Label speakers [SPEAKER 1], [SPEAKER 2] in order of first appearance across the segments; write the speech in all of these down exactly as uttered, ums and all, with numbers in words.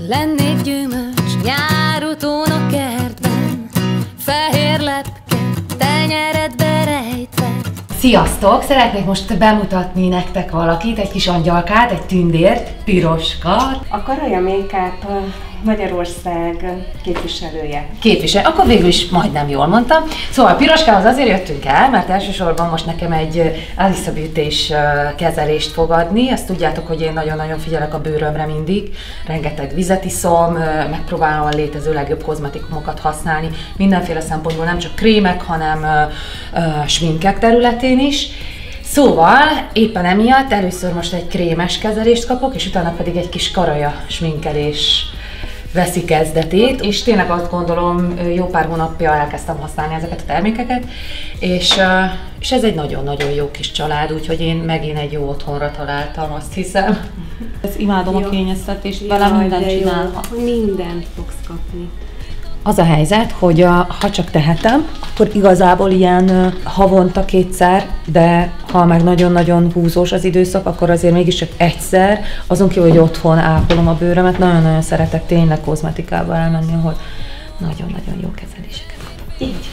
[SPEAKER 1] Lennék gyümölcs nyárutón a kertben, fehér lepke tenyeredbe rejtve.
[SPEAKER 2] Sziasztok! Szeretnék most bemutatni nektek valakit, egy kis angyalkát, egy tündért, Piroskát.
[SPEAKER 3] A Karaja Make-up Magyarország képviselője.
[SPEAKER 2] Képviselő, akkor végül is majdnem jól mondtam. Szóval Piroskához azért jöttünk el, mert elsősorban most nekem egy Alissa Beauty-s kezelést fog adni. Azt tudjátok, hogy én nagyon-nagyon figyelek a bőrömre mindig. Rengeteg vizet iszom, megpróbálom a létező legjobb kozmetikumokat használni. Mindenféle szempontból, nem csak krémek, hanem uh, uh, sminkek területén is. Szóval éppen emiatt először most egy krémes kezelést kapok, és utána pedig egy kis karaja sminkelés veszi kezdetét, és tényleg azt gondolom, jó pár hónapja elkezdtem használni ezeket a termékeket, és, és ez egy nagyon-nagyon jó kis család, úgyhogy én megint egy jó otthonra találtam, azt hiszem.
[SPEAKER 4] Ezt imádom jó. A kényeztetést, vele mindent csinálhat.
[SPEAKER 3] Mindent fogsz kapni.
[SPEAKER 2] Az a helyzet, hogy a, ha csak tehetem, akkor igazából ilyen uh, havonta kétszer, de ha meg nagyon-nagyon húzós az időszak, akkor azért mégiscsak egyszer, azon kívül, hogy otthon ápolom a bőrömet, nagyon-nagyon szeretek tényleg kozmetikába elmenni, ahol nagyon-nagyon jó kezeléseket kapok.
[SPEAKER 3] Így.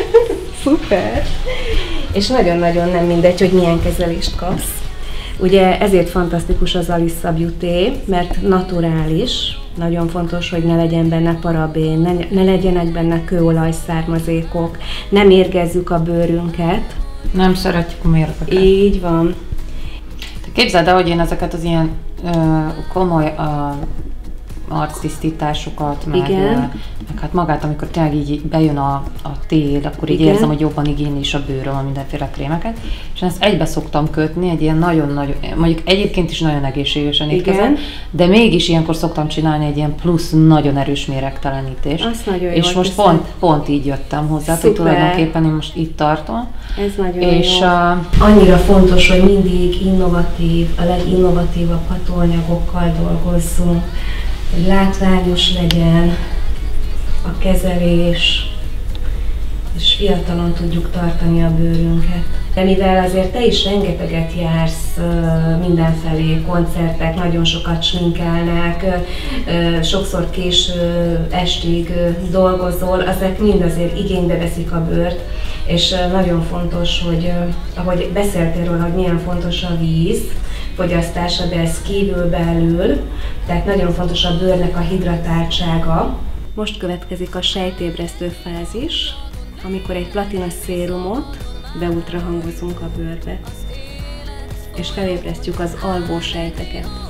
[SPEAKER 3] Szuper! És nagyon-nagyon nem mindegy, hogy milyen kezelést kapsz. Ugye ezért fantasztikus az Alissa Beauty, mert naturális. Nagyon fontos, hogy ne legyen benne parabén, ne, ne legyenek benne kőolajszármazékok, ne mérgezzük a bőrünket.
[SPEAKER 2] Nem szeretjük a mérgeket.
[SPEAKER 3] Így van.
[SPEAKER 2] Képzeld el, hogy én ezeket az ilyen ö, komoly ö, arctisztításokat, meg, ö, meg hát magát, amikor tényleg így bejön a, a tél, akkor így Igen. érzem, hogy jobban igényli is a bőröm a mindenféle krémeket. És ezt egybe szoktam kötni, egy ilyen nagyon-nagyon, mondjuk egyébként is nagyon egészségesen étkezem, de mégis ilyenkor szoktam csinálni egy ilyen plusz nagyon erős méregtelenítést.
[SPEAKER 3] Azt nagyon
[SPEAKER 2] és most pont, pont így jöttem hozzá, hogy tulajdonképpen én most itt tartom.
[SPEAKER 3] Ez nagyon
[SPEAKER 2] és
[SPEAKER 3] jó.
[SPEAKER 2] A...
[SPEAKER 3] Annyira fontos, hogy mindig innovatív, a leginnovatívabb hatóanyagokkal dolgozzunk, hogy látványos legyen a kezelés, és fiatalon tudjuk tartani a bőrünket. De mivel azért te is rengeteget jársz mindenfelé, koncertek, nagyon sokat sminkelnek, sokszor késő estig dolgozol, ezek mind azért igénybe veszik a bőrt, és nagyon fontos, hogy ahogy beszéltél róla, hogy milyen fontos a víz fogyasztása, de ez kívül belül, tehát nagyon fontos a bőrnek a hidratáltsága. Most következik a sejtébresztő fázis, amikor egy platina szérumot beultrahangozunk a bőrbe, és felébresztjük az alvó sejteket.